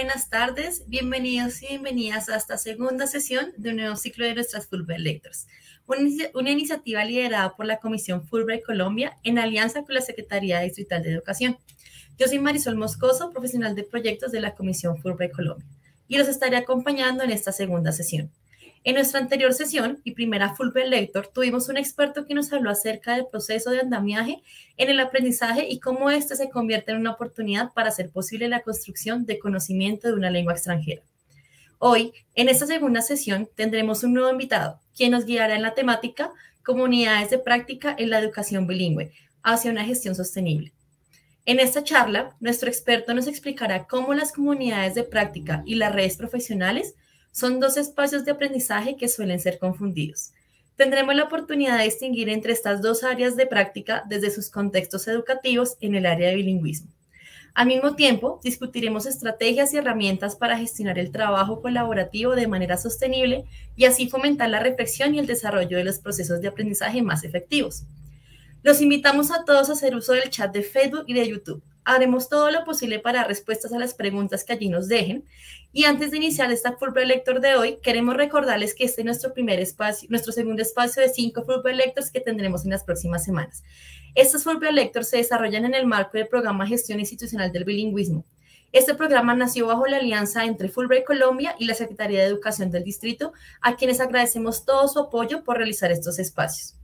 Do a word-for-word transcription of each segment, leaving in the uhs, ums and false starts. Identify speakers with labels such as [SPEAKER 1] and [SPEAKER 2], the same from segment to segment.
[SPEAKER 1] buenas tardes, bienvenidos y bienvenidas a esta segunda sesión de un nuevo ciclo de nuestras Fulbright Lectures, una, una iniciativa liderada por la Comisión Fulbright Colombia en alianza con la Secretaría Distrital de Educación. Yo soy Marisol Moscoso, profesional de proyectos de la Comisión Fulbright Colombia, y los estaré acompañando en esta segunda sesión. En nuestra anterior sesión y primera Fulbright Lecture tuvimos un experto que nos habló acerca del proceso de andamiaje en el aprendizaje y cómo éste se convierte en una oportunidad para hacer posible la construcción de conocimiento de una lengua extranjera. Hoy, en esta segunda sesión, tendremos un nuevo invitado, quien nos guiará en la temática Comunidades de práctica en la educación bilingüe hacia una gestión sostenible. En esta charla, nuestro experto nos explicará cómo las comunidades de práctica y las redes profesionales son dos espacios de aprendizaje que suelen ser confundidos. Tendremos la oportunidad de distinguir entre estas dos áreas de práctica desde sus contextos educativos en el área de bilingüismo. Al mismo tiempo, discutiremos estrategias y herramientas para gestionar el trabajo colaborativo de manera sostenible y así fomentar la reflexión y el desarrollo de los procesos de aprendizaje más efectivos. Los invitamos a todos a hacer uso del chat de Facebook y de YouTube. Haremos todo lo posible para dar respuestas a las preguntas que allí nos dejen. Y antes de iniciar esta Fulbright Lecture de hoy, queremos recordarles que este es nuestro primer espacio, nuestro segundo espacio de cinco Fulbright Lectures que tendremos en las próximas semanas. Estas Fulbright Lectures se desarrollan en el marco del programa Gestión Institucional del Bilingüismo. Este programa nació bajo la alianza entre Fulbright Colombia y la Secretaría de Educación del Distrito, a quienes agradecemos todo su apoyo por realizar estos espacios.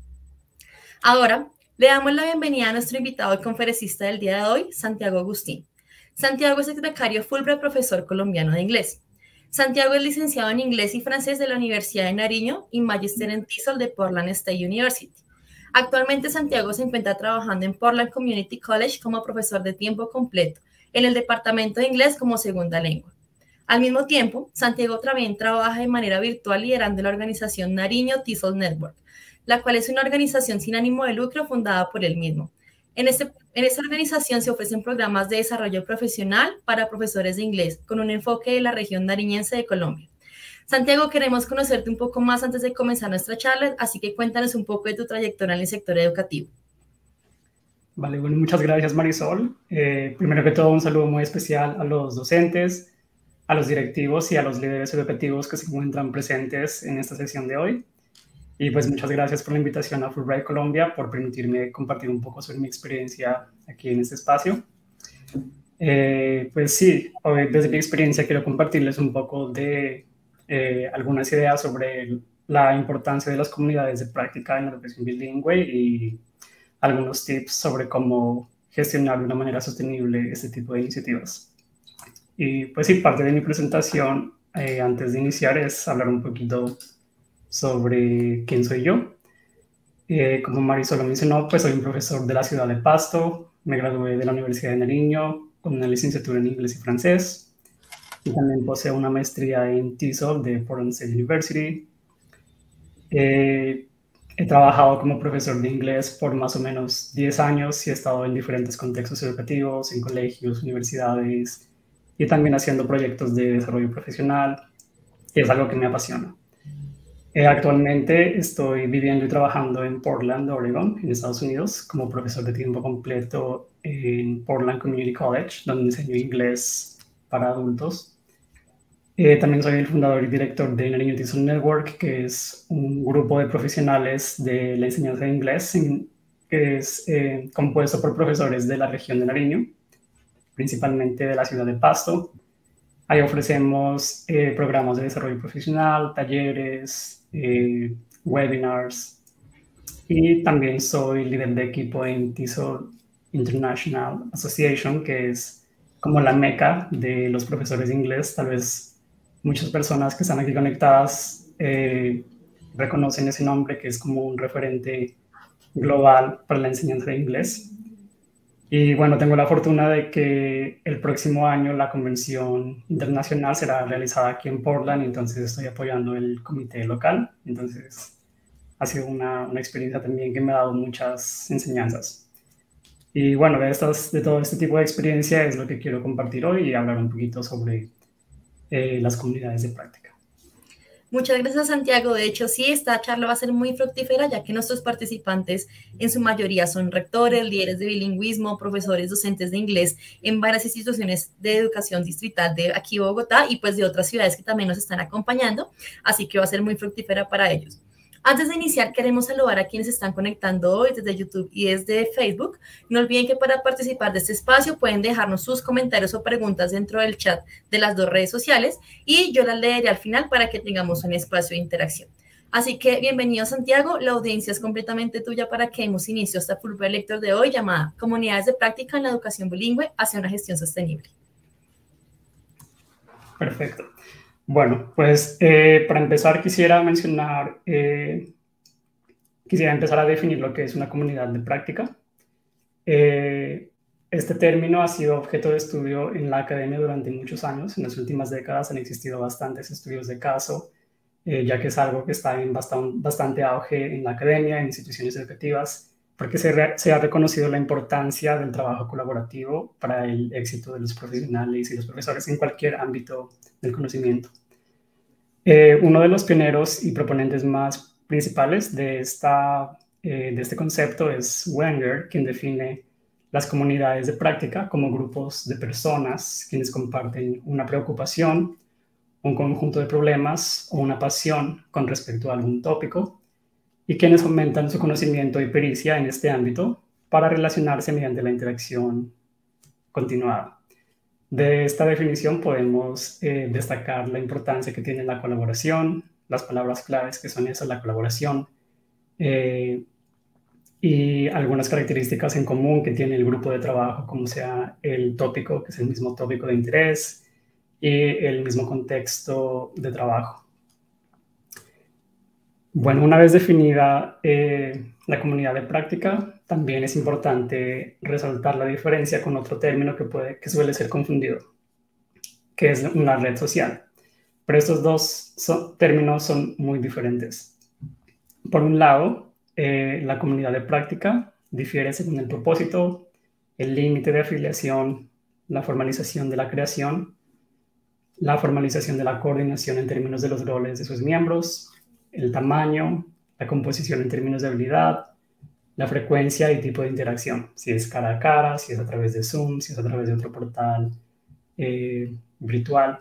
[SPEAKER 1] Ahora, le damos la bienvenida a nuestro invitado y conferencista del día de hoy, Santiago Agustín. Santiago es secretario Fulbright Profesor Colombiano de Inglés. Santiago es licenciado en Inglés y Francés de la Universidad de Nariño y Magister en TESOL de Portland State University. Actualmente Santiago se encuentra trabajando en Portland Community College como profesor de tiempo completo en el Departamento de Inglés como segunda lengua. Al mismo tiempo, Santiago también trabaja de manera virtual liderando la organización Nariño TESOL Network, la cual es una organización sin ánimo de lucro fundada por él mismo. En, este, en esta organización se ofrecen programas de desarrollo profesional para profesores de inglés con un enfoque de la región nariñense de Colombia. Santiago, queremos conocerte un poco más antes de comenzar nuestra charla, así que cuéntanos un poco de tu trayectoria en el sector educativo.
[SPEAKER 2] Vale, bueno, muchas gracias, Marisol. Eh, primero que todo, un saludo muy especial a los docentes, a los directivos y a los líderes educativos que se encuentran presentes en esta sesión de hoy. Y pues muchas gracias por la invitación a Fulbright Colombia, por permitirme compartir un poco sobre mi experiencia aquí en este espacio. Eh, pues sí, hoy desde mi experiencia quiero compartirles un poco de eh, algunas ideas sobre la importancia de las comunidades de práctica en la educación bilingüe y algunos tips sobre cómo gestionar de una manera sostenible este tipo de iniciativas. Y pues sí, parte de mi presentación eh, antes de iniciar es hablar un poquito sobre quién soy yo. Eh, como Marisol lo mencionó, pues soy un profesor de la ciudad de Pasto, me gradué de la Universidad de Nariño con una licenciatura en inglés y francés, y también poseo una maestría en TESOL de Portland State University. Eh, he trabajado como profesor de inglés por más o menos diez años y he estado en diferentes contextos educativos, en colegios, universidades, y también haciendo proyectos de desarrollo profesional, que es algo que me apasiona. Eh, actualmente estoy viviendo y trabajando en Portland, Oregon, en Estados Unidos, como profesor de tiempo completo en Portland Community College, donde enseño inglés para adultos. Eh, también soy el fundador y director de Nariño TESOL Network, que es un grupo de profesionales de la enseñanza de inglés en, que es eh, compuesto por profesores de la región de Nariño, principalmente de la ciudad de Pasto. Ahí ofrecemos eh, programas de desarrollo profesional, talleres, eh, webinars, y también soy líder de equipo en TESOL International Association, que es como la meca de los profesores de inglés. Tal vez muchas personas que están aquí conectadas eh, reconocen ese nombre, que es como un referente global para la enseñanza de inglés. Y bueno, tengo la fortuna de que el próximo año la convención internacional será realizada aquí en Portland, entonces estoy apoyando el comité local. Entonces ha sido una, una experiencia también que me ha dado muchas enseñanzas. Y bueno, de, estas, de todo este tipo de experiencia es lo que quiero compartir hoy y hablar un poquito sobre eh, las comunidades de práctica.
[SPEAKER 1] Muchas gracias, Santiago. De hecho, sí, esta charla va a ser muy fructífera, ya que nuestros participantes en su mayoría son rectores, líderes de bilingüismo, profesores, docentes de inglés en varias instituciones de educación distrital de aquí Bogotá y pues de otras ciudades que también nos están acompañando, así que va a ser muy fructífera para ellos. Antes de iniciar, queremos saludar a quienes están conectando hoy desde YouTube y desde Facebook. No olviden que para participar de este espacio pueden dejarnos sus comentarios o preguntas dentro del chat de las dos redes sociales y yo las leeré al final para que tengamos un espacio de interacción. Así que bienvenido, Santiago. La audiencia es completamente tuya para que demos inicio a esta Fulbright Lecture de hoy llamada Comunidades de Práctica en la Educación Bilingüe hacia una gestión sostenible.
[SPEAKER 2] Perfecto. Bueno, pues eh, para empezar quisiera mencionar, eh, quisiera empezar a definir lo que es una comunidad de práctica. Eh, este término ha sido objeto de estudio en la academia durante muchos años. En las últimas décadas han existido bastantes estudios de caso, eh, ya que es algo que está en bastante, bastante auge en la academia, en instituciones educativas, porque se, re, se ha reconocido la importancia del trabajo colaborativo para el éxito de los profesionales y los profesores en cualquier ámbito del conocimiento. Eh, uno de los pioneros y proponentes más principales de, esta, eh, de este concepto es Wenger, quien define las comunidades de práctica como grupos de personas quienes comparten una preocupación, un conjunto de problemas o una pasión con respecto a algún tópico y quienes fomentan su conocimiento y pericia en este ámbito para relacionarse mediante la interacción continuada. De esta definición podemos eh, destacar la importancia que tiene la colaboración, las palabras claves que son esas, la colaboración, eh, y algunas características en común que tiene el grupo de trabajo, como sea el tópico, que es el mismo tópico de interés, y el mismo contexto de trabajo. Bueno, una vez definida eh, la comunidad de práctica, también es importante resaltar la diferencia con otro término que, puede, que suele ser confundido, que es una red social. Pero estos dos son, términos son muy diferentes. Por un lado, eh, la comunidad de práctica difiere según el propósito, el límite de afiliación, la formalización de la creación, la formalización de la coordinación en términos de los roles de sus miembros, el tamaño, la composición en términos de habilidad, la frecuencia y tipo de interacción, si es cara a cara, si es a través de Zoom, si es a través de otro portal eh, virtual.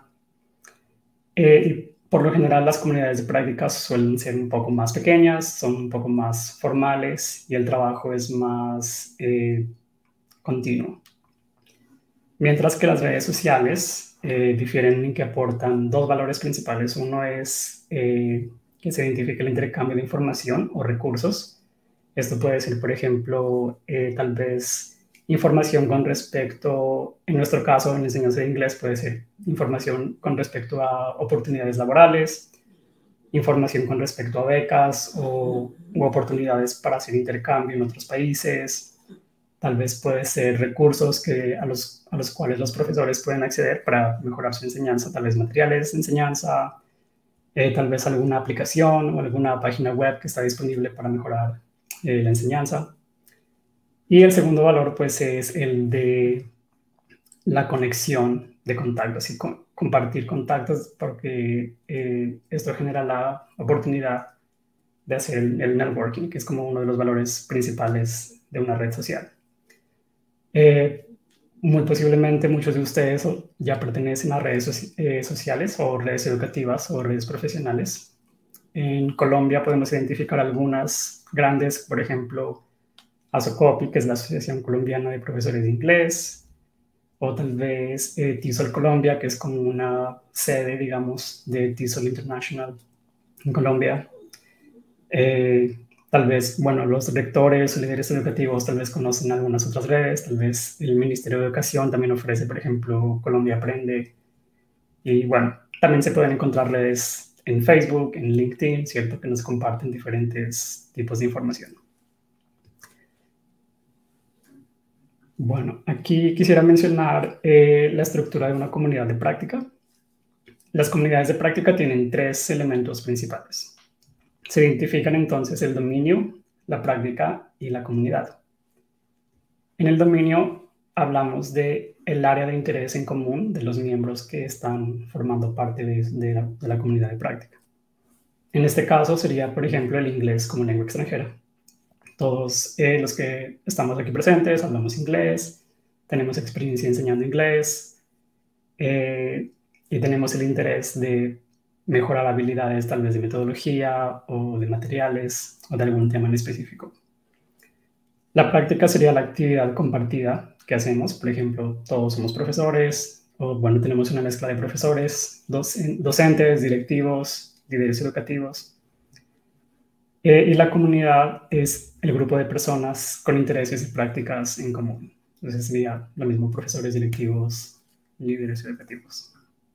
[SPEAKER 2] Eh, y por lo general las comunidades de prácticas suelen ser un poco más pequeñas, son un poco más formales y el trabajo es más eh, continuo. Mientras que las redes sociales eh, difieren en que aportan dos valores principales. Uno es eh, que se identifique el intercambio de información o recursos. Esto puede ser, por ejemplo, eh, tal vez información con respecto, en nuestro caso, en la enseñanza de inglés, puede ser información con respecto a oportunidades laborales, información con respecto a becas o u oportunidades para hacer intercambio en otros países. Tal vez puede ser recursos que, a, los, a los cuales los profesores pueden acceder para mejorar su enseñanza, tal vez materiales de enseñanza, eh, tal vez alguna aplicación o alguna página web que está disponible para mejorar eh, la enseñanza. Y el segundo valor, pues, es el de la conexión de contactos y con, compartir contactos, porque eh, esto genera la oportunidad de hacer el, el networking, que es como uno de los valores principales de una red social. Eh, muy posiblemente muchos de ustedes ya pertenecen a redes so eh, sociales o redes educativas o redes profesionales. En Colombia podemos identificar algunas grandes, por ejemplo, ASOCOPI, que es la Asociación Colombiana de Profesores de Inglés, o tal vez eh, TESOL Colombia, que es como una sede, digamos, de TESOL International en Colombia. Eh, Tal vez, bueno, los rectores o líderes educativos tal vez conocen algunas otras redes, tal vez el Ministerio de Educación también ofrece, por ejemplo, Colombia Aprende. Y bueno, también se pueden encontrar redes en Facebook, en LinkedIn, ¿cierto? Que nos comparten diferentes tipos de información. Bueno, aquí quisiera mencionar eh, la estructura de una comunidad de práctica. Las comunidades de práctica tienen tres elementos principales. Se identifican entonces el dominio, la práctica y la comunidad. En el dominio hablamos de el área de interés en común de los miembros que están formando parte de, de, la, de la comunidad de práctica. En este caso sería, por ejemplo, el inglés como lengua extranjera. Todos eh, los que estamos aquí presentes hablamos inglés, tenemos experiencia enseñando inglés eh, y tenemos el interés de mejorar habilidades tal vez de metodología o de materiales o de algún tema en específico. La práctica sería la actividad compartida que hacemos. Por ejemplo, todos somos profesores o, bueno, tenemos una mezcla de profesores, docentes, directivos, líderes educativos. Eh, y la comunidad es el grupo de personas con intereses y prácticas en común. Entonces sería lo mismo, profesores, directivos, líderes educativos.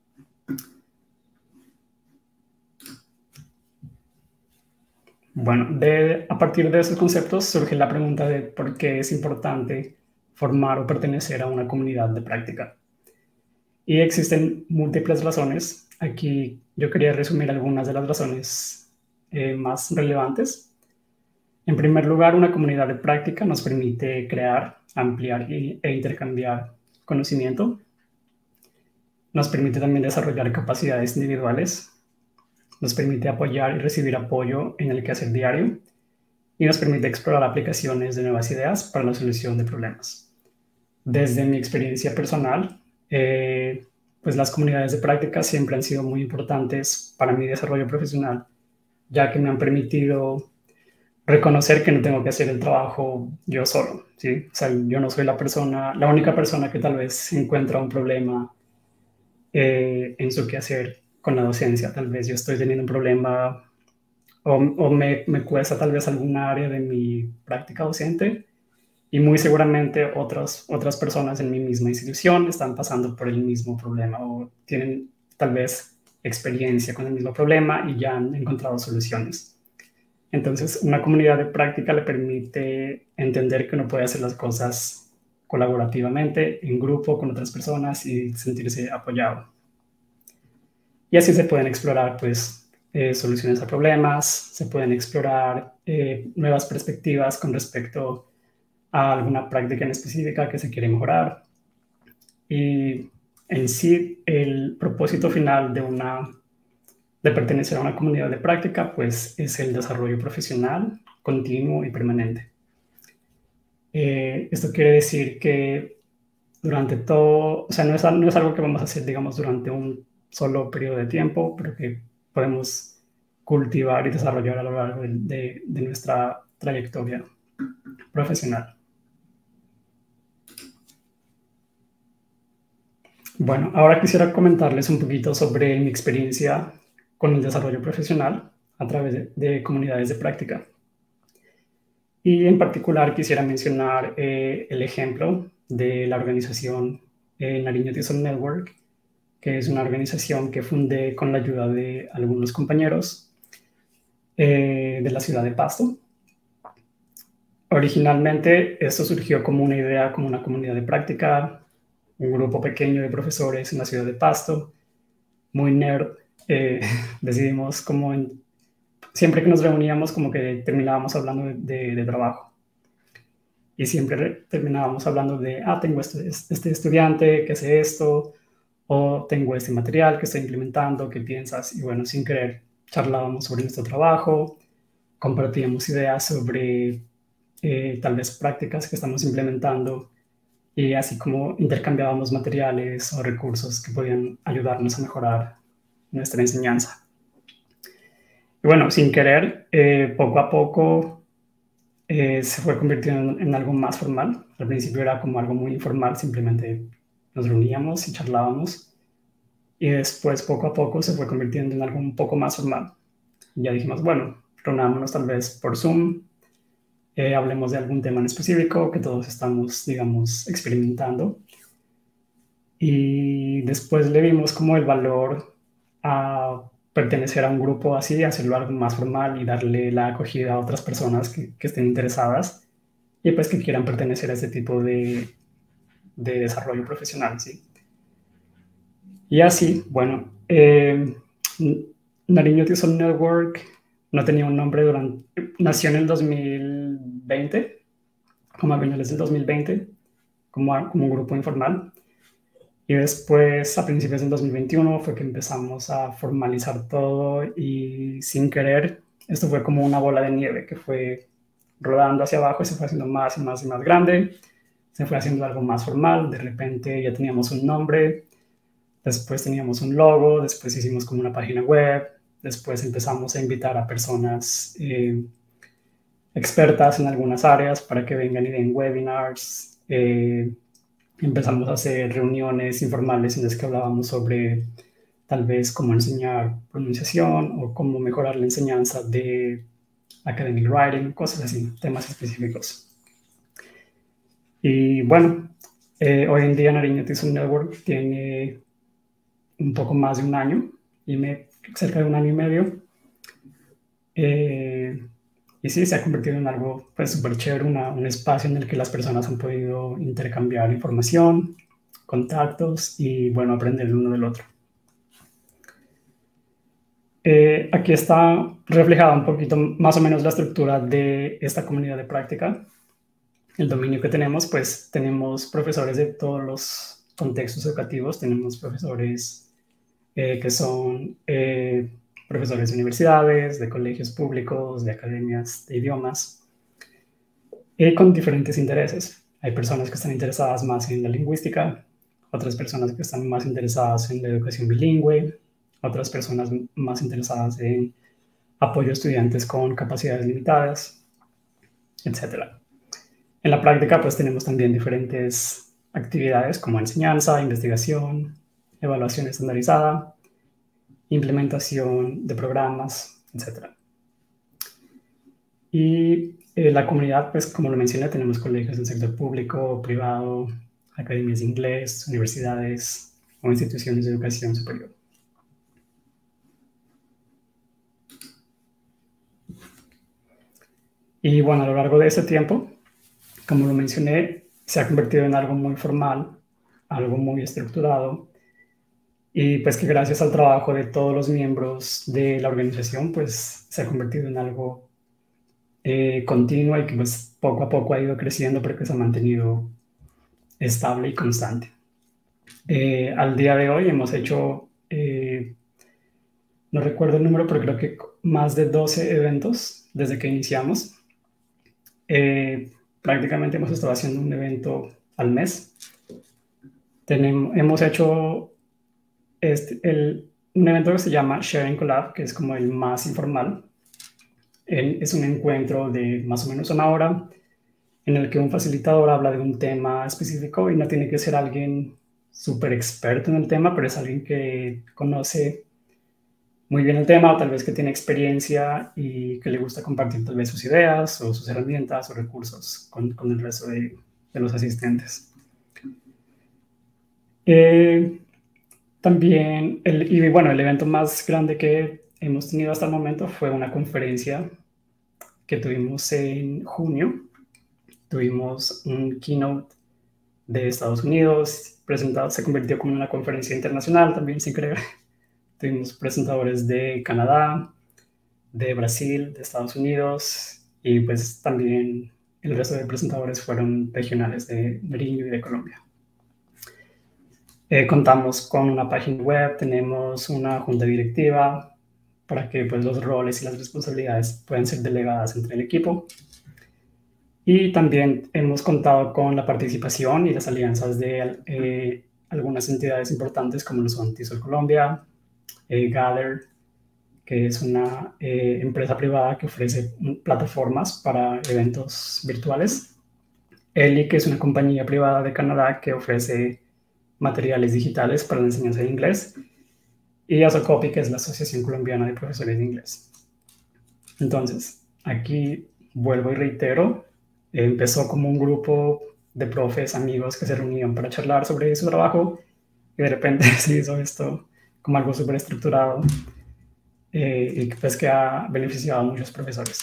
[SPEAKER 2] Bueno, de, a partir de esos conceptos surge la pregunta de por qué es importante formar o pertenecer a una comunidad de práctica. Y existen múltiples razones. Aquí yo quería resumir algunas de las razones eh, más relevantes. En primer lugar, una comunidad de práctica nos permite crear, ampliar y, e intercambiar conocimiento. Nos permite también desarrollar capacidades individuales. Nos permite apoyar y recibir apoyo en el quehacer diario. Y nos permite explorar aplicaciones de nuevas ideas para la solución de problemas. Desde mi experiencia personal, eh, pues las comunidades de práctica siempre han sido muy importantes para mi desarrollo profesional, ya que me han permitido reconocer que no tengo que hacer el trabajo yo solo, ¿sí? O sea, yo no soy la persona, la única persona que tal vez encuentra un problema eh, en su quehacer con la docencia. Tal vez yo estoy teniendo un problema o, o me, me cuesta tal vez alguna área de mi práctica docente y muy seguramente otras, otras personas en mi misma institución están pasando por el mismo problema o tienen tal vez experiencia con el mismo problema y ya han encontrado soluciones. Entonces, una comunidad de práctica le permite entender que uno puede hacer las cosas colaborativamente, en grupo, con otras personas y sentirse apoyado. Y así se pueden explorar, pues, eh, soluciones a problemas, se pueden explorar eh, nuevas perspectivas con respecto a alguna práctica en específica que se quiere mejorar. Y en sí, el propósito final de una de pertenecer a una comunidad de práctica, pues es el desarrollo profesional continuo y permanente. Eh, esto quiere decir que durante todo, o sea, no es, no es algo que vamos a hacer, digamos, durante un solo periodo de tiempo, pero que podemos cultivar y desarrollar a lo largo de, de, de nuestra trayectoria profesional. Bueno, ahora quisiera comentarles un poquito sobre mi experiencia con el desarrollo profesional a través de, de comunidades de práctica. Y en particular quisiera mencionar eh, el ejemplo de la organización eh, Nariño Tison Network, que es una organización que fundé con la ayuda de algunos compañeros eh, de la ciudad de Pasto. Originalmente esto surgió como una idea, como una comunidad de práctica, un grupo pequeño de profesores en la ciudad de Pasto, muy nerd. Eh, decidimos como en, siempre que nos reuníamos como que terminábamos hablando de, de, de trabajo. Y siempre terminábamos hablando de, ah, tengo este, este estudiante que hace esto, o tengo este material que estoy implementando, ¿qué piensas? Y bueno, sin querer, charlábamos sobre nuestro trabajo, compartíamos ideas sobre eh, tal vez prácticas que estamos implementando, y así como intercambiábamos materiales o recursos que podían ayudarnos a mejorar nuestra enseñanza. Y bueno, sin querer, eh, poco a poco eh, se fue convirtiendo en, en algo más formal. Al principio era como algo muy informal, simplemente nos reuníamos y charlábamos. Y después, poco a poco, se fue convirtiendo en algo un poco más formal. Y ya dijimos, bueno, reunámonos tal vez por Zoom, eh, hablemos de algún tema en específico que todos estamos, digamos, experimentando. Y después le vimos como el valor a pertenecer a un grupo así, hacerlo algo más formal y darle la acogida a otras personas que, que estén interesadas y pues que quieran pertenecer a este tipo de, de desarrollo profesional, ¿sí? Y así, bueno, eh, Nariño Tison Network no tenía un nombre durante, nació en el dos mil veinte, como a finales del dos mil veinte, como, como un grupo informal. Y después, a principios del dos mil veintiuno, fue que empezamos a formalizar todo y sin querer, esto fue como una bola de nieve que fue rodando hacia abajo y se fue haciendo más y más y más grande. Se fue haciendo algo más formal. De repente ya teníamos un nombre, después teníamos un logo, después hicimos como una página web, después empezamos a invitar a personas eh, expertas en algunas áreas para que vengan y den webinars. Eh, empezamos a hacer reuniones informales en las que hablábamos sobre tal vez cómo enseñar pronunciación o cómo mejorar la enseñanza de academic writing, cosas así, temas específicos. Y bueno, eh, hoy en día Nariño Autism Network tiene un poco más de un año, y me, cerca de un año y medio. Eh, y sí, se ha convertido en algo pues súper chévere, una, un espacio en el que las personas han podido intercambiar información, contactos y, bueno, aprender el uno del otro. Eh, aquí está reflejada un poquito más o menos la estructura de esta comunidad de práctica. El dominio que tenemos, pues tenemos profesores de todos los contextos educativos. Tenemos profesores eh, que son eh, profesores de universidades, de colegios públicos, de academias de idiomas, y con diferentes intereses. Hay personas que están interesadas más en la lingüística, otras personas que están más interesadas en la educación bilingüe, otras personas más interesadas en apoyo a estudiantes con capacidades limitadas, etcétera. En la práctica, pues tenemos también diferentes actividades como enseñanza, investigación, evaluación estandarizada, implementación de programas, etcétera. Y eh, la comunidad, pues como lo mencioné, tenemos colegios del sector público, privado, academias de inglés, universidades o instituciones de educación superior. Y bueno, a lo largo de ese tiempo, como lo mencioné, se ha convertido en algo muy formal, algo muy estructurado, y pues que gracias al trabajo de todos los miembros de la organización, pues se ha convertido en algo eh, continuo y que pues poco a poco ha ido creciendo, pero que se ha mantenido estable y constante. Eh, al día de hoy hemos hecho, eh, no recuerdo el número, pero creo que más de doce eventos desde que iniciamos. Eh, prácticamente hemos estado haciendo un evento al mes. Tenemos, hemos hecho este, el, un evento que se llama Sharing Collab, que es como el más informal. El, es un encuentro de más o menos una hora en el que un facilitador habla de un tema específico y no tiene que ser alguien súper experto en el tema, pero es alguien que conoce muy bien el tema o tal vez que tiene experiencia y que le gusta compartir tal vez sus ideas o sus herramientas o recursos con, con el resto de, de los asistentes. Eh, también, el, y bueno, el evento más grande que hemos tenido hasta el momento fue una conferencia que tuvimos en junio. Tuvimos un keynote de Estados Unidos, presentado, se convirtió como una conferencia internacional también, sin creer. Tuvimos presentadores de Canadá, de Brasil, de Estados Unidos, y pues también el resto de presentadores fueron regionales de Nariño y de Colombia. Eh, contamos con una página web, tenemos una junta directiva para que pues, los roles y las responsabilidades puedan ser delegadas entre el equipo. Y también hemos contado con la participación y las alianzas de eh, algunas entidades importantes como lo son TESOL Colombia, eh, Gather, que es una eh, empresa privada que ofrece plataformas para eventos virtuales. Eli, que es una compañía privada de Canadá que ofrece materiales digitales para la enseñanza de inglés. Y Asocopi, que es la Asociación Colombiana de Profesores de Inglés. Entonces, aquí vuelvo y reitero, empezó como un grupo de profes, amigos que se reunían para charlar sobre su trabajo y de repente se hizo esto como algo súper estructurado eh, y pues que ha beneficiado a muchos profesores.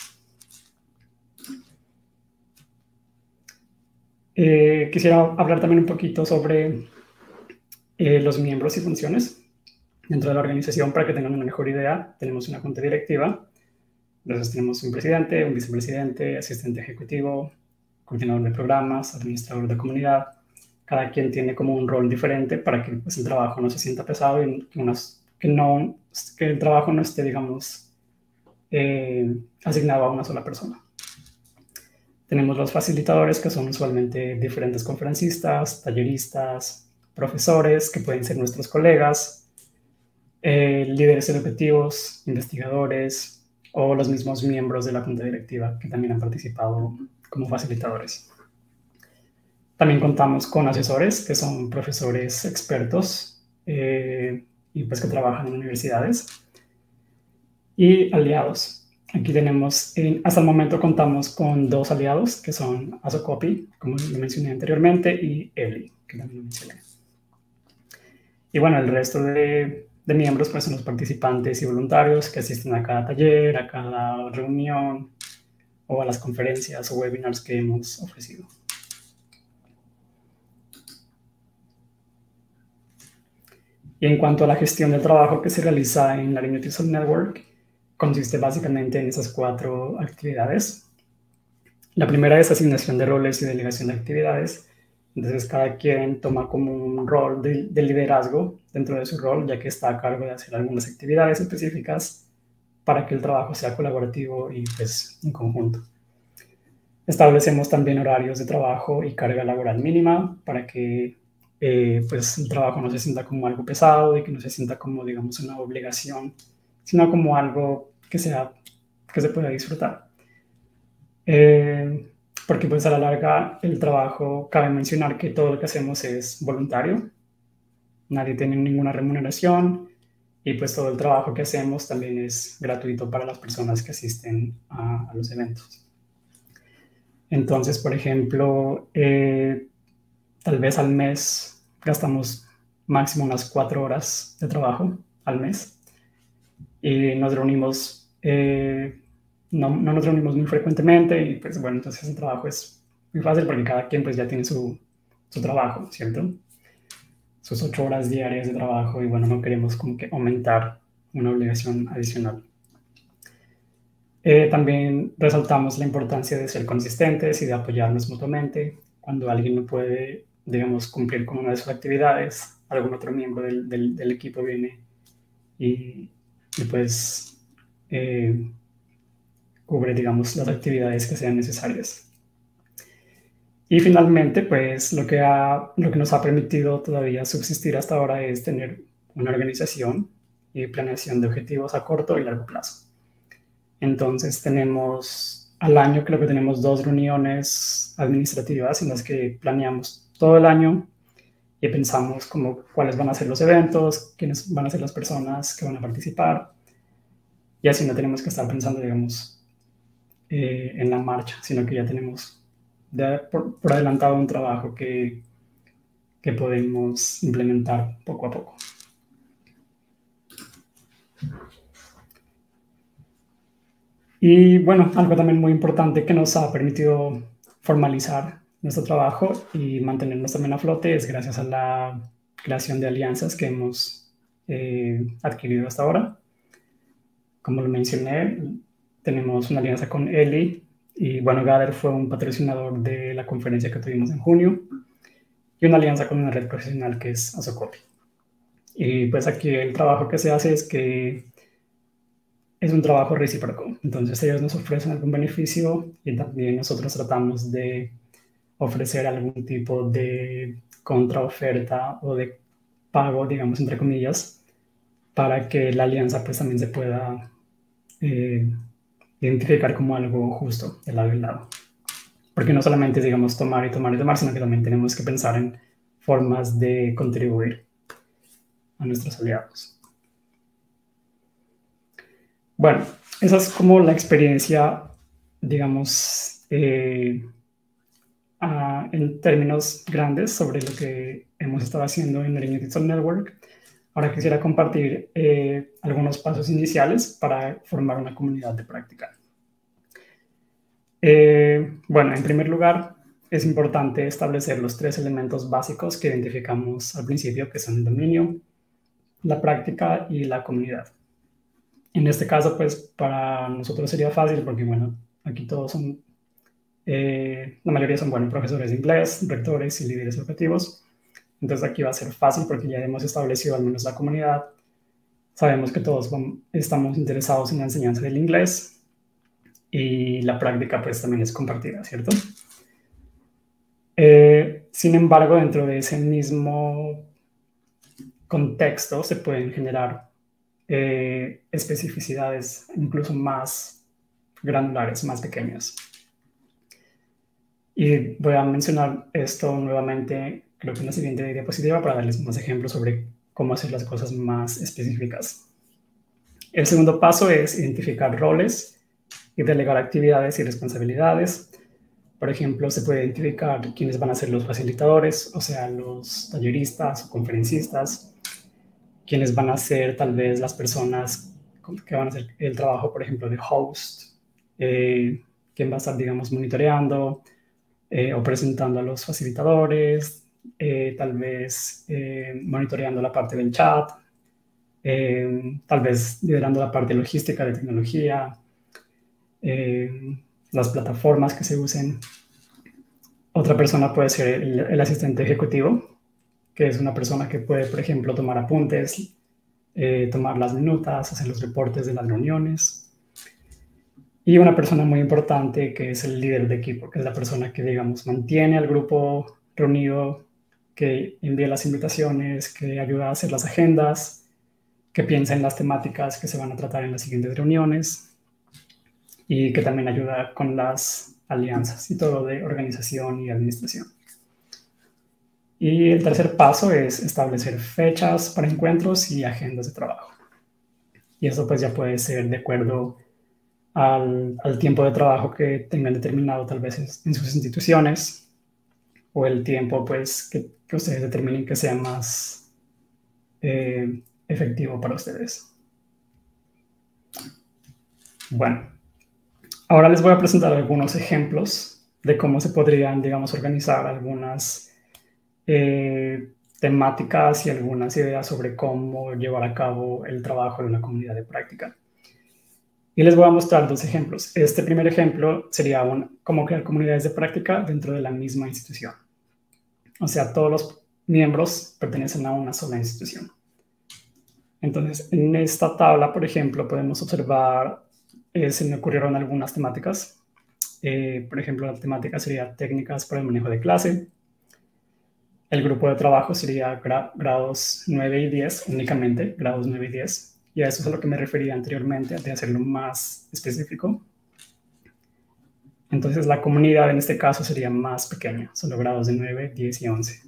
[SPEAKER 2] Eh, quisiera hablar también un poquito sobre eh, los miembros y funciones dentro de la organización para que tengan una mejor idea. Tenemos una junta directiva, entonces tenemos un presidente, un vicepresidente, asistente ejecutivo, coordinador de programas, administrador de comunidad, cada quien tiene como un rol diferente para que pues, el trabajo no se sienta pesado y que, unas, que, no, que el trabajo no esté, digamos, eh, asignado a una sola persona. Tenemos los facilitadores, que son usualmente diferentes conferencistas, talleristas, profesores, que pueden ser nuestros colegas, eh, líderes educativos, investigadores o los mismos miembros de la junta directiva que también han participado como facilitadores. También contamos con asesores, que son profesores expertos eh, y pues que trabajan en universidades, y aliados. Aquí tenemos, eh, hasta el momento contamos con dos aliados, que son Asocopi, como lo mencioné anteriormente, y Eli, que también lo mencioné. Y bueno, el resto de, de miembros pues son los participantes y voluntarios que asisten a cada taller, a cada reunión o a las conferencias o webinars que hemos ofrecido. Y en cuanto a la gestión del trabajo que se realiza en la Linux User Network, consiste básicamente en esas cuatro actividades. La primera es asignación de roles y delegación de actividades. Entonces, cada quien toma como un rol de, de liderazgo dentro de su rol, ya que está a cargo de hacer algunas actividades específicas para que el trabajo sea colaborativo y pues en conjunto. Establecemos también horarios de trabajo y carga laboral mínima para que eh, pues el trabajo no se sienta como algo pesado y que no se sienta como, digamos, una obligación, sino como algo que, sea, que se pueda disfrutar. Eh, porque pues a la larga el trabajo, cabe mencionar que todo lo que hacemos es voluntario, nadie tiene ninguna remuneración y pues todo el trabajo que hacemos también es gratuito para las personas que asisten a, a los eventos. Entonces, por ejemplo, eh, tal vez al mes gastamos máximo unas cuatro horas de trabajo al mes y nos reunimos, eh, no, no nos reunimos muy frecuentemente y pues bueno, entonces el trabajo es muy fácil porque cada quien pues ya tiene su, su trabajo, ¿cierto? Sus ocho horas diarias de trabajo y bueno, no queremos como que aumentar una obligación adicional. Eh, también resaltamos la importancia de ser consistentes y de apoyarnos mutuamente. Cuando alguien no puede, digamos, cumplir con una de sus actividades, algún otro miembro del, del, del equipo viene y, y pues eh, cubre, digamos, las actividades que sean necesarias. Y finalmente, pues lo que, ha, lo que nos ha permitido todavía subsistir hasta ahora es tener una organización y planeación de objetivos a corto y largo plazo. Entonces tenemos, al año creo que tenemos dos reuniones administrativas en las que planeamos todo el año y pensamos como cuáles van a ser los eventos, quiénes van a ser las personas que van a participar. Y así no tenemos que estar pensando, digamos, eh, en la marcha, sino que ya tenemos de, por, por adelantado un trabajo que, que podemos implementar poco a poco. Y bueno, algo también muy importante que nos ha permitido formalizar nuestro trabajo y mantenernos también a flote es gracias a la creación de alianzas que hemos eh, adquirido hasta ahora. Como lo mencioné, tenemos una alianza con Eli y bueno, Gather fue un patrocinador de la conferencia que tuvimos en junio y una alianza con una red profesional que es Asocopi. Y pues aquí el trabajo que se hace es que es un trabajo recíproco. Entonces ellos nos ofrecen algún beneficio y también nosotros tratamos de ofrecer algún tipo de contraoferta o de pago, digamos, entre comillas, para que la alianza pues también se pueda eh, identificar como algo justo de lado y lado. Porque no solamente es, digamos, tomar y tomar y tomar, sino que también tenemos que pensar en formas de contribuir a nuestros aliados. Bueno, esa es como la experiencia, digamos, eh, uh, en términos grandes sobre lo que hemos estado haciendo en el Linux Network. Ahora quisiera compartir eh, algunos pasos iniciales para formar una comunidad de práctica. Eh, bueno, en primer lugar, es importante establecer los tres elementos básicos que identificamos al principio, que son el dominio, la práctica y la comunidad. En este caso, pues, para nosotros sería fácil porque, bueno, aquí todos son Eh, la mayoría son, bueno, profesores de inglés, rectores y líderes educativos. Entonces aquí va a ser fácil porque ya hemos establecido al menos la comunidad. Sabemos que todos estamos interesados en la enseñanza del inglés y la práctica pues también es compartida, ¿cierto? Eh, sin embargo, dentro de ese mismo contexto se pueden generar eh, especificidades incluso más granulares, más pequeñas. Y voy a mencionar esto nuevamente, creo que en la siguiente diapositiva, para darles más ejemplos sobre cómo hacer las cosas más específicas. El segundo paso es identificar roles y delegar actividades y responsabilidades. Por ejemplo, se puede identificar quiénes van a ser los facilitadores, o sea, los talleristas o conferencistas, quiénes van a ser tal vez las personas que van a hacer el trabajo, por ejemplo, de host, eh, quién va a estar, digamos, monitoreando eh, o presentando a los facilitadores, eh, tal vez eh, monitoreando la parte del chat, eh, tal vez liderando la parte logística de tecnología, eh, las plataformas que se usen. Otra persona puede ser el, el asistente ejecutivo, que es una persona que puede, por ejemplo, tomar apuntes, eh, tomar las minutas, hacer los reportes de las reuniones. Y una persona muy importante que es el líder de equipo, que es la persona que, digamos, mantiene al grupo reunido, que envía las invitaciones, que ayuda a hacer las agendas, que piensa en las temáticas que se van a tratar en las siguientes reuniones y que también ayuda con las alianzas y todo de organización y administración. Y el tercer paso es establecer fechas para encuentros y agendas de trabajo. Y eso pues ya puede ser de acuerdo al, al tiempo de trabajo que tengan determinado tal vez en, en sus instituciones o el tiempo pues que, que ustedes determinen que sea más eh, efectivo para ustedes. Bueno, ahora les voy a presentar algunos ejemplos de cómo se podrían, digamos, organizar algunas eh, temáticas y algunas ideas sobre cómo llevar a cabo el trabajo de una comunidad de práctica. Y les voy a mostrar dos ejemplos. Este primer ejemplo sería un, cómo crear comunidades de práctica dentro de la misma institución. O sea, todos los miembros pertenecen a una sola institución. Entonces, en esta tabla, por ejemplo, podemos observar, eh, se me ocurrieron algunas temáticas. Eh, por ejemplo, la temática sería técnicas para el manejo de clase. El grupo de trabajo sería gra grados nueve y diez, únicamente grados nueve y diez. Y a eso es a lo que me refería anteriormente, de hacerlo más específico. Entonces, la comunidad en este caso sería más pequeña, solo grados de nueve, diez y once.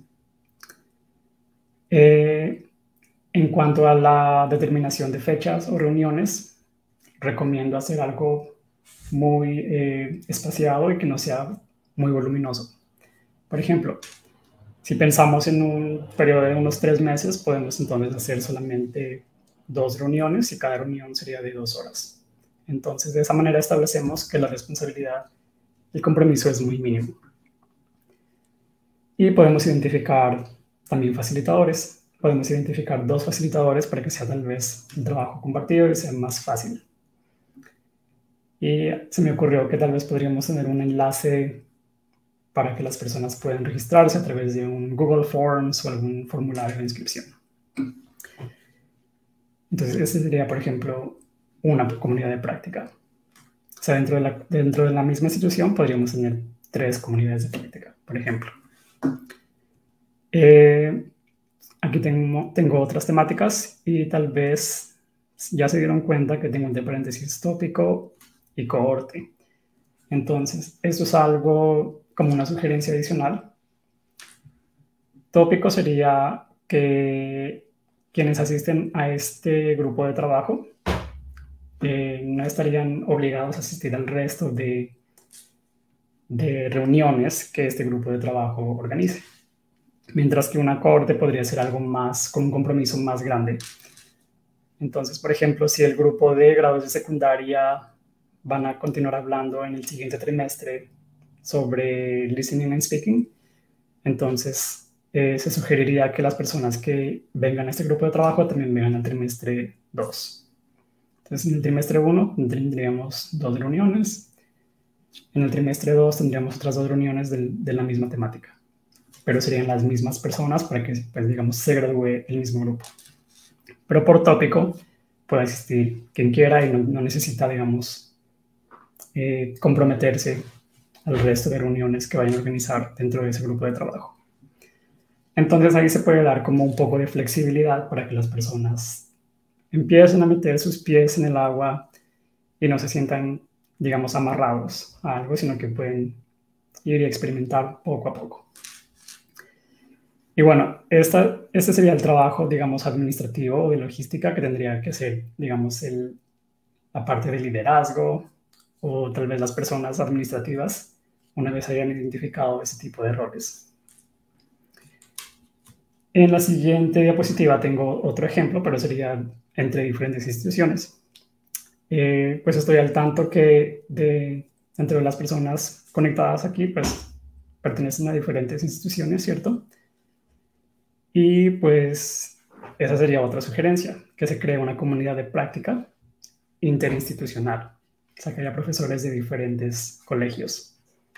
[SPEAKER 2] Eh, en cuanto a la determinación de fechas o reuniones, recomiendo hacer algo muy eh, espaciado y que no sea muy voluminoso. Por ejemplo, si pensamos en un periodo de unos tres meses, podemos entonces hacer solamente dos reuniones y cada reunión sería de dos horas. Entonces, de esa manera establecemos que la responsabilidad, el compromiso es muy mínimo. Y podemos identificar también facilitadores. Podemos identificar dos facilitadores para que sea tal vez un trabajo compartido y sea más fácil. Y se me ocurrió que tal vez podríamos tener un enlace para que las personas puedan registrarse a través de un Google Forms o algún formulario de inscripción. Entonces, ese sería, por ejemplo, una comunidad de práctica. O sea, dentro de la, dentro de la misma institución podríamos tener tres comunidades de práctica, por ejemplo. Eh, aquí tengo, tengo otras temáticas y tal vez ya se dieron cuenta que tengo entre paréntesis tópico y cohorte. Entonces, esto es algo como una sugerencia adicional. Tópico sería que quienes asisten a este grupo de trabajo eh, no estarían obligados a asistir al resto de, de reuniones que este grupo de trabajo organice. Mientras que una cohorte podría ser algo más, con un compromiso más grande. Entonces, por ejemplo, si el grupo de grados de secundaria van a continuar hablando en el siguiente trimestre sobre listening and speaking, entonces eh, se sugeriría que las personas que vengan a este grupo de trabajo también vengan al trimestre dos. Entonces, en el trimestre uno tendríamos dos reuniones En el trimestre dos tendríamos otras dos reuniones de, de la misma temática, pero serían las mismas personas para que, pues, digamos, se gradúe el mismo grupo. Pero por tópico puede asistir quien quiera y no, no necesita, digamos, eh, comprometerse al resto de reuniones que vayan a organizar dentro de ese grupo de trabajo. Entonces ahí se puede dar como un poco de flexibilidad para que las personas empiecen a meter sus pies en el agua y no se sientan, digamos, amarrados a algo, sino que pueden ir y experimentar poco a poco. Y bueno, esta, este sería el trabajo, digamos, administrativo o de logística que tendría que ser, digamos, el, la parte de liderazgo o tal vez las personas administrativas una vez hayan identificado ese tipo de roles. En la siguiente diapositiva tengo otro ejemplo, pero sería entre diferentes instituciones. Eh, pues estoy al tanto que de, entre las personas conectadas aquí, pues pertenecen a diferentes instituciones, ¿cierto? Y pues esa sería otra sugerencia, que se cree una comunidad de práctica interinstitucional, o sea, que haya profesores de diferentes colegios.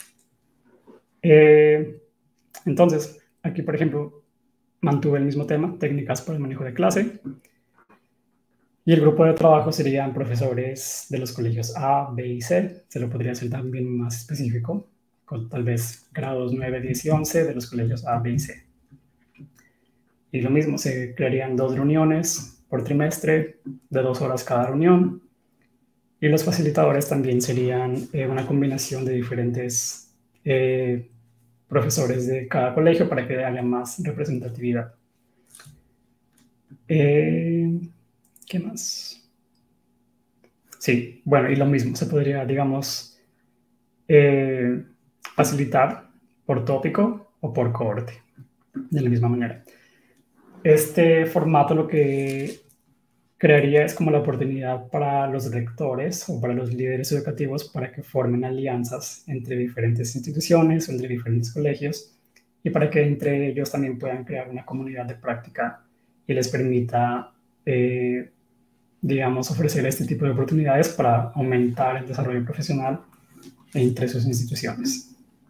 [SPEAKER 2] Eh, entonces, aquí, por ejemplo, mantuve el mismo tema, técnicas para el manejo de clase, y el grupo de trabajo serían profesores de los colegios A, B y C. Se lo podría hacer también más específico, con tal vez grados nueve, diez y once de los colegios A, B y C. Y lo mismo, se crearían dos reuniones por trimestre, de dos horas cada reunión. Y los facilitadores también serían eh, una combinación de diferentes eh, profesores de cada colegio para que haya más representatividad. Eh, ¿Qué más? Sí, bueno, y lo mismo, se podría, digamos, eh, facilitar por tópico o por cohorte, de la misma manera. Este formato lo que crearía es como la oportunidad para los rectores o para los líderes educativos para que formen alianzas entre diferentes instituciones o entre diferentes colegios y para que entre ellos también puedan crear una comunidad de práctica y les permita, eh, digamos, ofrecer este tipo de oportunidades para aumentar el desarrollo profesional entre sus instituciones.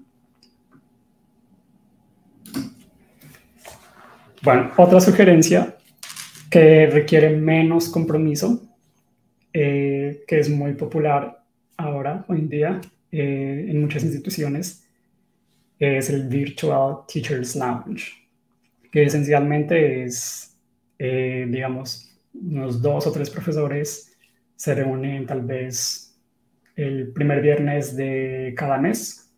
[SPEAKER 2] Bueno, otra sugerencia que requiere menos compromiso, eh, que es muy popular ahora, hoy en día, eh, en muchas instituciones, es el Virtual Teachers Lounge, que esencialmente es, eh, digamos, unos dos o tres profesores se reúnen tal vez el primer viernes de cada mes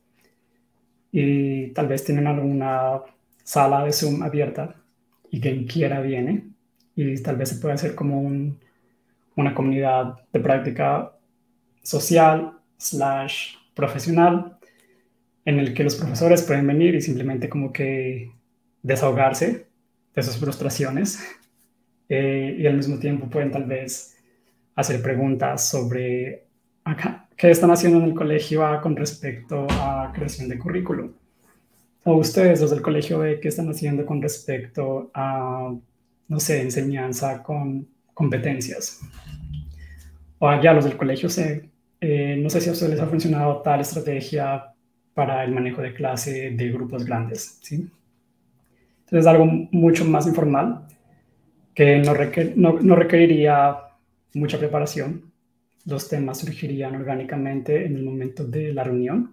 [SPEAKER 2] y tal vez tienen alguna sala de Zoom abierta y quien quiera viene y tal vez se puede hacer como un, una comunidad de práctica social slash profesional en el que los profesores pueden venir y simplemente como que desahogarse de sus frustraciones eh, y al mismo tiempo pueden tal vez hacer preguntas sobre acá, qué están haciendo en el colegio A con respecto a creación de currículum. O ustedes, los del colegio B, qué están haciendo con respecto a, no sé, enseñanza con competencias. O allá los del colegio C, eh, no sé si a ustedes les ha funcionado tal estrategia para el manejo de clase de grupos grandes, ¿sí? Entonces es algo mucho más informal que no, requer no, no requeriría mucha preparación. Los temas surgirían orgánicamente en el momento de la reunión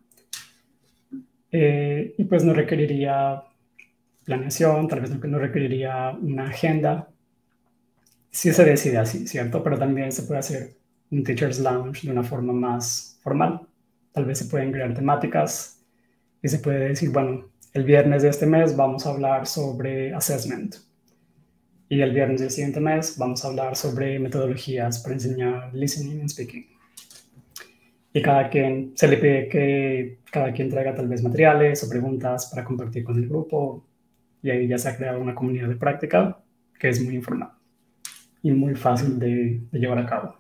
[SPEAKER 2] eh, y pues no requeriría planeación, tal vez no, no requeriría una agenda. Sí se decide así, ¿cierto? Pero también se puede hacer un Teacher's Lounge de una forma más formal. Tal vez se pueden crear temáticas y se puede decir, bueno, el viernes de este mes vamos a hablar sobre assessment. Y el viernes del siguiente mes vamos a hablar sobre metodologías para enseñar listening and speaking. Y cada quien, se le pide que cada quien traiga tal vez materiales o preguntas para compartir con el grupo. Y ahí ya se ha creado una comunidad de práctica que es muy informal y muy fácil de, de llevar a cabo.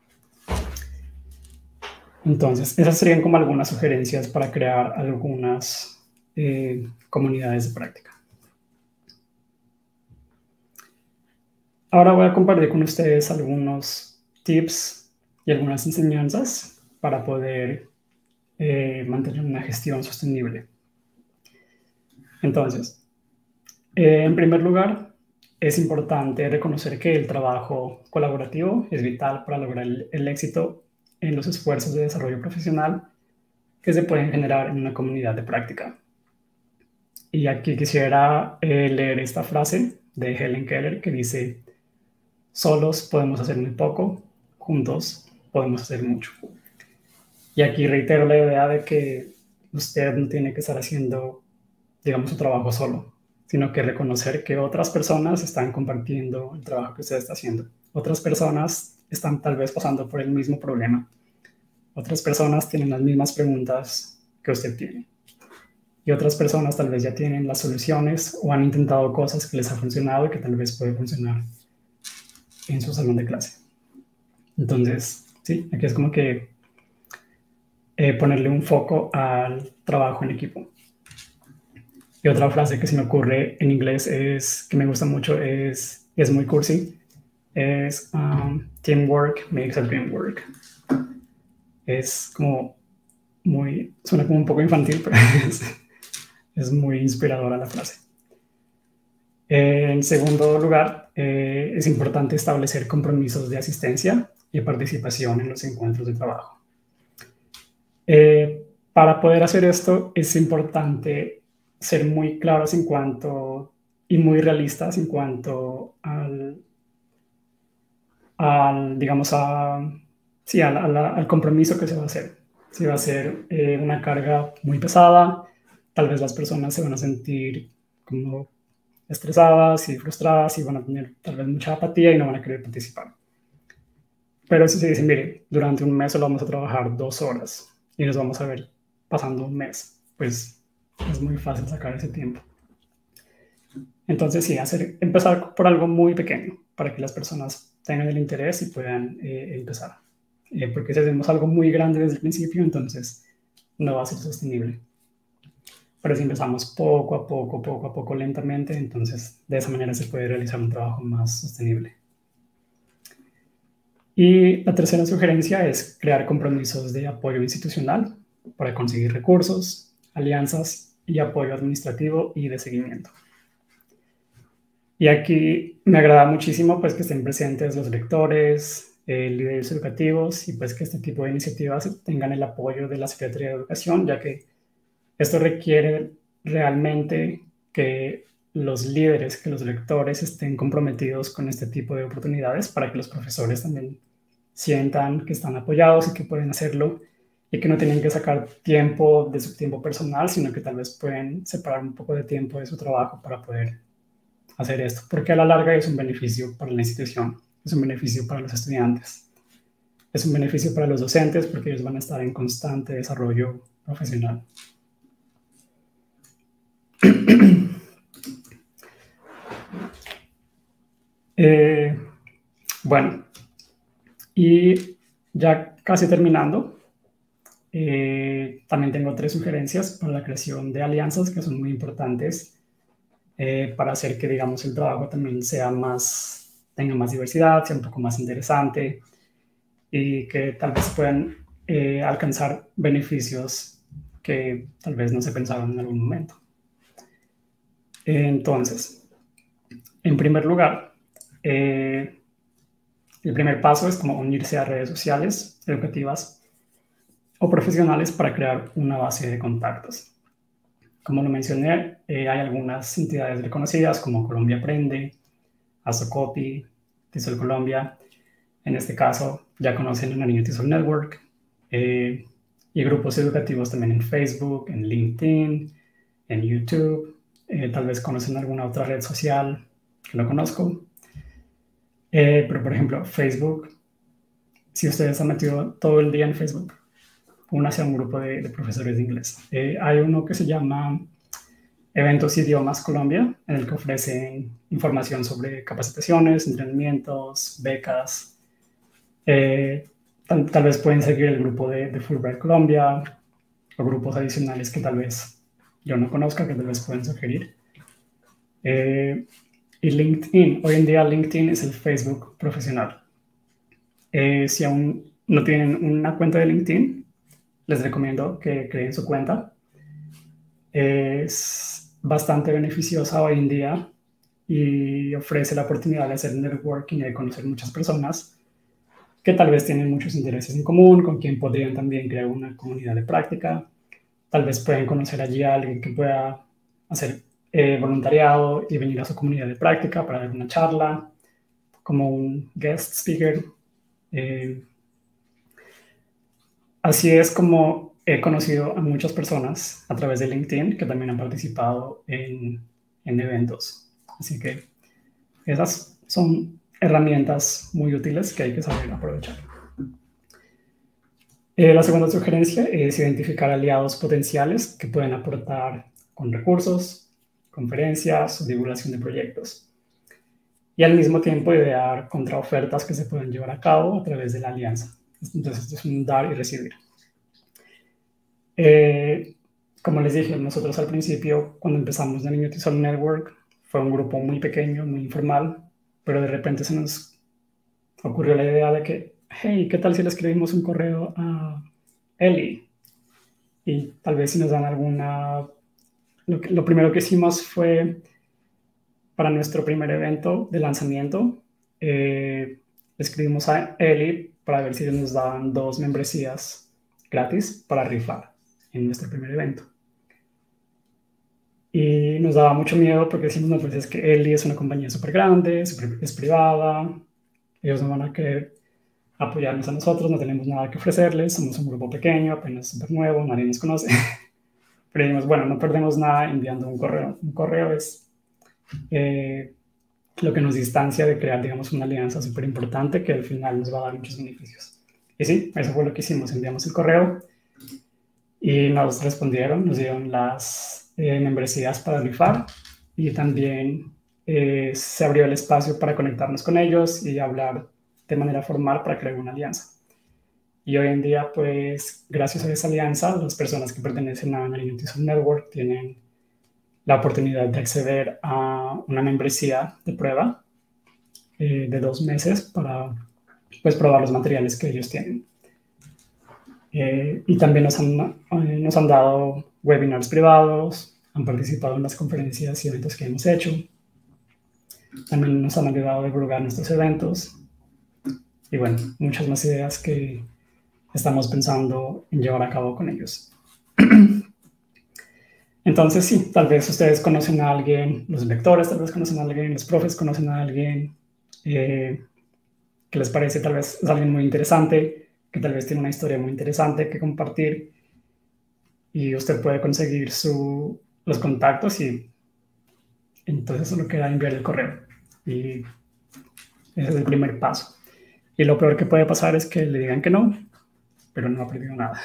[SPEAKER 2] Entonces, esas serían como algunas sugerencias para crear algunas eh, comunidades de práctica. Ahora voy a compartir con ustedes algunos tips y algunas enseñanzas para poder eh, mantener una gestión sostenible. Entonces, eh, en primer lugar, es importante reconocer que el trabajo colaborativo es vital para lograr el, el éxito en los esfuerzos de desarrollo profesional que se pueden generar en una comunidad de práctica. Y aquí quisiera eh, leer esta frase de Helen Keller que dice: solos podemos hacer muy poco, juntos podemos hacer mucho. Y aquí reitero la idea de que usted no tiene que estar haciendo, digamos, su trabajo solo, sino que reconocer que otras personas están compartiendo el trabajo que usted está haciendo. Otras personas están tal vez pasando por el mismo problema. Otras personas tienen las mismas preguntas que usted tiene. Y otras personas tal vez ya tienen las soluciones o han intentado cosas que les ha funcionado y que tal vez puede funcionar en su salón de clase. Entonces, sí, aquí es como que eh, ponerle un foco al trabajo en equipo. Y otra frase que se me ocurre en inglés es, que me gusta mucho, es, es muy cursi, es um, teamwork makes a dream work. Es como muy, suena como un poco infantil, pero es, es muy inspiradora la frase. En segundo lugar, eh, es importante establecer compromisos de asistencia y participación en los encuentros de trabajo. Eh, para poder hacer esto es importante ser muy claros en cuanto y muy realistas en cuanto al, al digamos, a, sí, al, al, al compromiso que se va a hacer. Si va a ser eh, una carga muy pesada, tal vez las personas se van a sentir como estresadas y frustradas y van a tener tal vez mucha apatía y no van a querer participar. Pero si se dice, mire, durante un mes solo vamos a trabajar dos horas y nos vamos a ver pasando un mes, pues es muy fácil sacar ese tiempo. Entonces sí, hacer, empezar por algo muy pequeño para que las personas tengan el interés y puedan eh, empezar. Eh, porque si hacemos algo muy grande desde el principio, entonces no va a ser sostenible. Pero si empezamos poco a poco, poco a poco, lentamente, entonces de esa manera se puede realizar un trabajo más sostenible. Y la tercera sugerencia es crear compromisos de apoyo institucional para conseguir recursos, alianzas y apoyo administrativo y de seguimiento. Y aquí me agrada muchísimo pues, que estén presentes los rectores, eh, líderes educativos y pues que este tipo de iniciativas tengan el apoyo de la Secretaría de Educación, ya que esto requiere realmente que los líderes, que los rectores estén comprometidos con este tipo de oportunidades para que los profesores también sientan que están apoyados y que pueden hacerlo y que no tienen que sacar tiempo de su tiempo personal, sino que tal vez pueden separar un poco de tiempo de su trabajo para poder hacer esto, porque a la larga es un beneficio para la institución, es un beneficio para los estudiantes, es un beneficio para los docentes porque ellos van a estar en constante desarrollo profesional. eh, bueno, y ya casi terminando, eh, también tengo tres sugerencias para la creación de alianzas que son muy importantes eh, para hacer que, digamos, el trabajo también sea más, tenga más diversidad, sea un poco más interesante y que tal vez puedan eh, alcanzar beneficios que tal vez no se pensaron en algún momento. Entonces, en primer lugar, eh, el primer paso es como unirse a redes sociales, educativas o profesionales para crear una base de contactos. Como lo mencioné, eh, hay algunas entidades reconocidas como Colombia Aprende, Asocopy, TESOL Colombia. En este caso, ya conocen a Nariño TESOL Network eh, y grupos educativos también en Facebook, en LinkedIn, en YouTube. Eh, tal vez conocen alguna otra red social que no conozco. Eh, pero, por ejemplo, Facebook, si ustedes han metido todo el día en Facebook, únase a un grupo de, de profesores de inglés. Eh, hay uno que se llama Eventos Idiomas Colombia, en el que ofrecen información sobre capacitaciones, entrenamientos, becas. Eh, tal, tal vez pueden seguir el grupo de, de Fulbright Colombia o grupos adicionales que tal vez yo no conozca, que tal vez pueden sugerir. Eh, y LinkedIn. Hoy en día LinkedIn es el Facebook profesional. Eh, si aún no tienen una cuenta de LinkedIn, les recomiendo que creen su cuenta. Es bastante beneficiosa hoy en día y ofrece la oportunidad de hacer networking y de conocer muchas personas que tal vez tienen muchos intereses en común, con quien podrían también crear una comunidad de práctica. Tal vez pueden conocer allí a alguien que pueda hacer eh, voluntariado y venir a su comunidad de práctica para dar una charla como un guest speaker. Eh, así es como he conocido a muchas personas a través de LinkedIn que también han participado en, en eventos. Así que esas son herramientas muy útiles que hay que saber aprovechar. Eh, la segunda sugerencia es identificar aliados potenciales que pueden aportar con recursos, conferencias o divulgación de proyectos. Y al mismo tiempo idear contraofertas que se pueden llevar a cabo a través de la alianza. Entonces, esto es un dar y recibir. Eh, como les dije, nosotros al principio, cuando empezamos The Niño Tizol Network, fue un grupo muy pequeño, muy informal, pero de repente se nos ocurrió la idea de que, hey, ¿qué tal si le escribimos un correo a Eli? Y tal vez si nos dan alguna... Lo, que, lo primero que hicimos fue, para nuestro primer evento de lanzamiento, eh, le escribimos a Eli para ver si nos daban dos membresías gratis para rifar en nuestro primer evento. Y nos daba mucho miedo porque decimos, no, pues es que Eli es una compañía súper grande, super, es privada, ellos no van a querer apoyarnos a nosotros, no tenemos nada que ofrecerles, somos un grupo pequeño, apenas súper nuevo, nadie nos conoce. Pero dijimos, bueno, no perdemos nada enviando un correo. Un correo es eh, lo que nos distancia de crear, digamos, una alianza súper importante que al final nos va a dar muchos beneficios. Y sí, eso fue lo que hicimos, enviamos el correo y nos respondieron, nos dieron las eh, membresías para rifar y también eh, se abrió el espacio para conectarnos con ellos y hablar de manera formal para crear una alianza. Y hoy en día, pues, gracias a esa alianza, las personas que pertenecen a Nariño Tizol Network tienen la oportunidad de acceder a una membresía de prueba eh, de dos meses para, pues, probar los materiales que ellos tienen. Eh, y también nos han, eh, nos han dado webinars privados, han participado en las conferencias y eventos que hemos hecho. También nos han ayudado a divulgar nuestros eventos. Y bueno, muchas más ideas que estamos pensando en llevar a cabo con ellos. Entonces, sí, tal vez ustedes conocen a alguien, los lectores tal vez conocen a alguien, los profes conocen a alguien eh, que les parece tal vez es alguien muy interesante, que tal vez tiene una historia muy interesante que compartir y usted puede conseguir su, los contactos y entonces solo queda enviar el correo. Y ese es el primer paso. Y lo peor que puede pasar es que le digan que no, pero no ha perdido nada.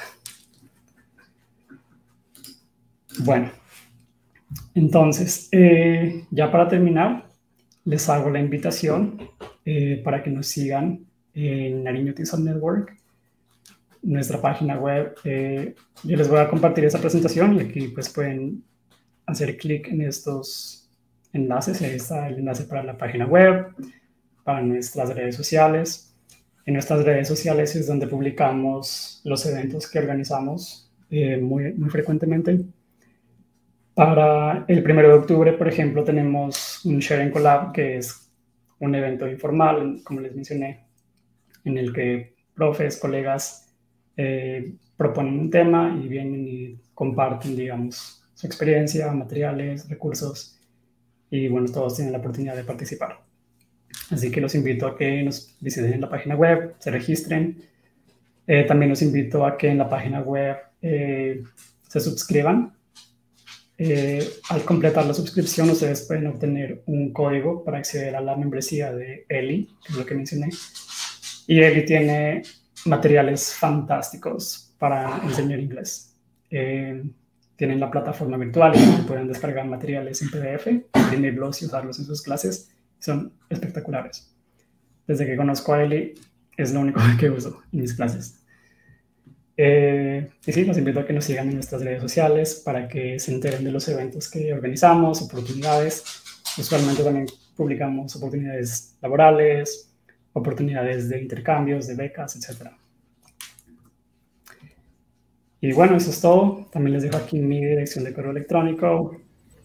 [SPEAKER 2] Bueno, entonces, eh, ya para terminar, les hago la invitación eh, para que nos sigan en Nariño Tizol Network, nuestra página web. Eh, yo les voy a compartir esa presentación y aquí pues pueden hacer clic en estos enlaces. Ahí está el enlace para la página web, para nuestras redes sociales. En nuestras redes sociales es donde publicamos los eventos que organizamos eh, muy, muy frecuentemente. Para el primero de octubre, por ejemplo, tenemos un Sharing Collab, que es un evento informal, como les mencioné, en el que profes, colegas eh, proponen un tema y vienen y comparten, digamos, su experiencia, materiales, recursos, y bueno, todos tienen la oportunidad de participar. Así que los invito a que nos visiten en la página web, se registren. Eh, también los invito a que en la página web eh, se suscriban. Eh, al completar la suscripción, ustedes pueden obtener un código para acceder a la membresía de Eli, que es lo que mencioné. Y Eli tiene materiales fantásticos para enseñar inglés. Eh, tienen la plataforma virtual y pueden descargar materiales en P D F, imprimirlos y usarlos en sus clases. Son espectaculares. Desde que conozco a Eli, es lo único que uso en mis clases. Eh, y sí, los invito a que nos sigan en nuestras redes sociales para que se enteren de los eventos que organizamos, oportunidades. Usualmente también publicamos oportunidades laborales, oportunidades de intercambios, de becas, etcétera. Y bueno, eso es todo. También les dejo aquí mi dirección de correo electrónico,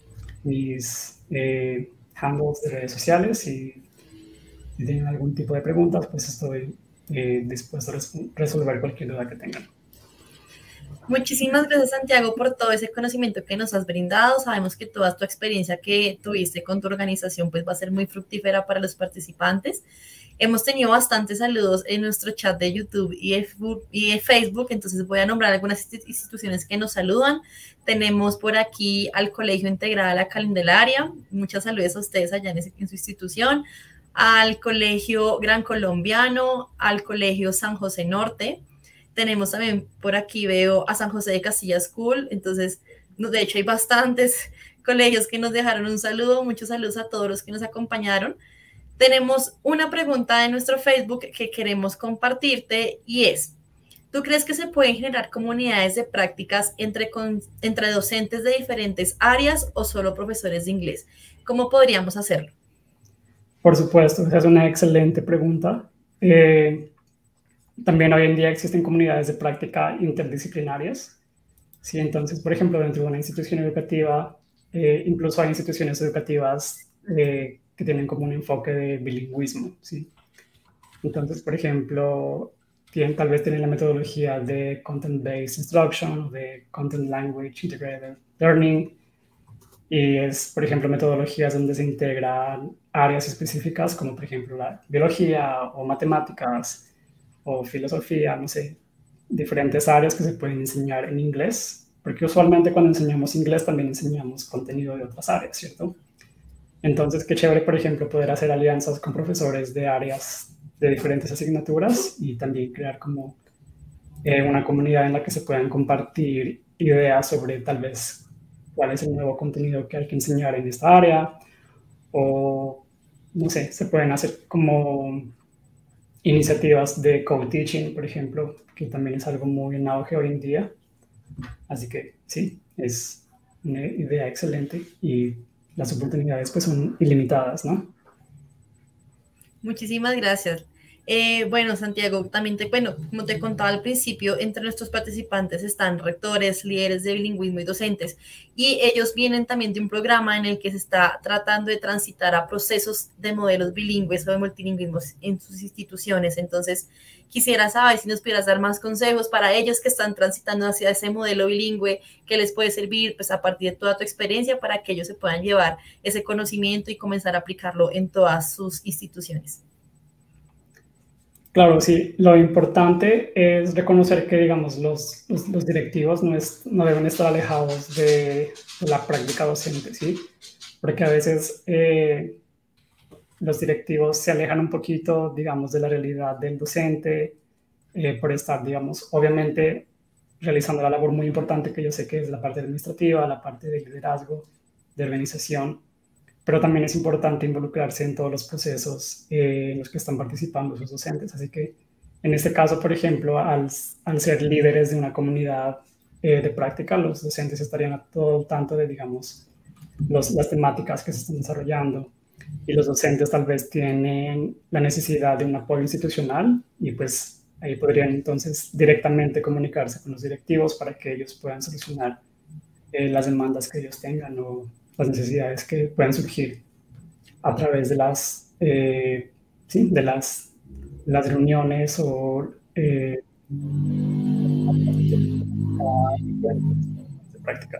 [SPEAKER 2] mis eh, handles de redes sociales, y si tienen algún tipo de preguntas, pues estoy eh, dispuesto a res resolver cualquier duda que tengan.
[SPEAKER 1] Muchísimas gracias, Santiago, por todo ese conocimiento que nos has brindado. Sabemos que toda tu experiencia que tuviste con tu organización pues va a ser muy fructífera para los participantes. Hemos tenido bastantes saludos en nuestro chat de YouTube y de, y de Facebook, entonces voy a nombrar algunas instituciones que nos saludan. Tenemos por aquí al Colegio Integral La Candelaria, muchas saludos a ustedes allá en, ese, en su institución, al Colegio Gran Colombiano, al Colegio San José Norte. Tenemos también por aquí, veo a San José de Castilla School, entonces, de hecho hay bastantes colegios que nos dejaron un saludo, muchos saludos a todos los que nos acompañaron. Tenemos una pregunta de nuestro Facebook que queremos compartirte y es, ¿tú crees que se pueden generar comunidades de prácticas entre, con, entre docentes de diferentes áreas o solo profesores de inglés? ¿Cómo podríamos hacerlo?
[SPEAKER 2] Por supuesto, esa es una excelente pregunta. Eh, También hoy en día existen comunidades de práctica interdisciplinarias. Sí, entonces, por ejemplo, dentro de una institución educativa, eh, incluso hay instituciones educativas eh, que tienen como un enfoque de bilingüismo. ¿Sí? Entonces, por ejemplo, tienen, tal vez tienen la metodología de Content-Based Instruction o de Content Language Integrated Learning. Y es, por ejemplo, metodologías donde se integran áreas específicas como, por ejemplo, la biología o matemáticas o filosofía, no sé, diferentes áreas que se pueden enseñar en inglés, porque usualmente cuando enseñamos inglés también enseñamos contenido de otras áreas, ¿cierto? Entonces, qué chévere, por ejemplo, poder hacer alianzas con profesores de áreas de diferentes asignaturas y también crear como eh, una comunidad en la que se puedan compartir ideas sobre tal vez cuál es el nuevo contenido que hay que enseñar en esta área, o no sé, se pueden hacer como iniciativas de co-teaching, por ejemplo, que también es algo muy en auge hoy en día. Así que sí, es una idea excelente y las oportunidades pues son ilimitadas, ¿no?
[SPEAKER 1] Muchísimas gracias. Eh, bueno, Santiago, también te, bueno, como te contaba al principio, entre nuestros participantes están rectores, líderes de bilingüismo y docentes, y ellos vienen también de un programa en el que se está tratando de transitar a procesos de modelos bilingües o de multilingüismo en sus instituciones. Entonces, quisiera saber si nos pudieras dar más consejos para ellos que están transitando hacia ese modelo bilingüe, que les puede servir pues, a partir de toda tu experiencia para que ellos se puedan llevar ese conocimiento y comenzar a aplicarlo en todas sus instituciones.
[SPEAKER 2] Claro, sí, lo importante es reconocer que, digamos, los, los, los directivos no, es, no deben estar alejados de la práctica docente, ¿sí? Porque a veces eh, los directivos se alejan un poquito, digamos, de la realidad del docente eh, por estar, digamos, obviamente realizando la labor muy importante que yo sé que es la parte administrativa, la parte de liderazgo, de organización, pero también es importante involucrarse en todos los procesos eh, en los que están participando sus docentes. Así que en este caso, por ejemplo, al, al ser líderes de una comunidad eh, de práctica, los docentes estarían a todo tanto de, digamos, los, las temáticas que se están desarrollando, y los docentes tal vez tienen la necesidad de un apoyo institucional y pues ahí podrían entonces directamente comunicarse con los directivos para que ellos puedan solucionar eh, las demandas que ellos tengan o las necesidades que puedan surgir a través de las, eh, sí, de las, las reuniones o eh, de práctica.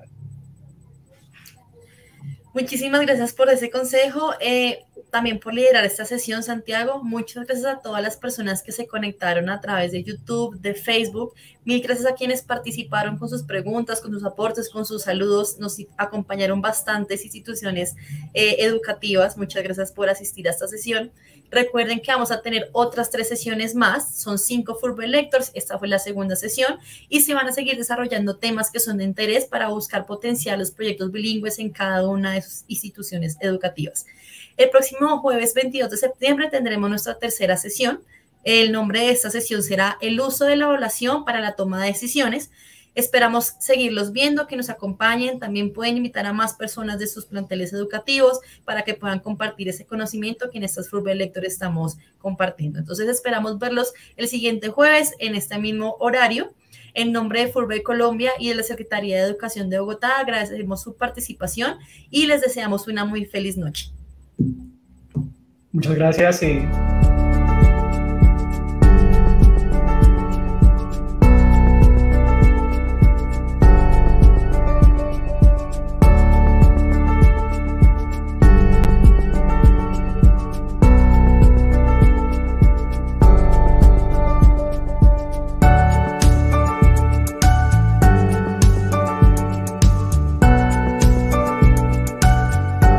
[SPEAKER 1] Muchísimas gracias por ese consejo, eh, también por liderar esta sesión, Santiago. Muchas gracias a todas las personas que se conectaron a través de YouTube, de Facebook. Mil gracias a quienes participaron con sus preguntas, con sus aportes, con sus saludos. Nos acompañaron bastantes instituciones eh, educativas. Muchas gracias por asistir a esta sesión. Recuerden que vamos a tener otras tres sesiones más. Son cinco Fulbright Lectures. Esta fue la segunda sesión y se van a seguir desarrollando temas que son de interés para buscar potenciar los proyectos bilingües en cada una de sus instituciones educativas. El próximo jueves veintidós de septiembre tendremos nuestra tercera sesión. El nombre de esta sesión será el uso de la evaluación para la toma de decisiones. Esperamos seguirlos viendo, que nos acompañen. También pueden invitar a más personas de sus planteles educativos para que puedan compartir ese conocimiento que en estas Fulbright Lectures estamos compartiendo. Entonces esperamos verlos el siguiente jueves en este mismo horario. En nombre de Fulbright Colombia y de la Secretaría de Educación de Bogotá, agradecemos su participación y les deseamos una muy feliz noche.
[SPEAKER 2] Muchas gracias y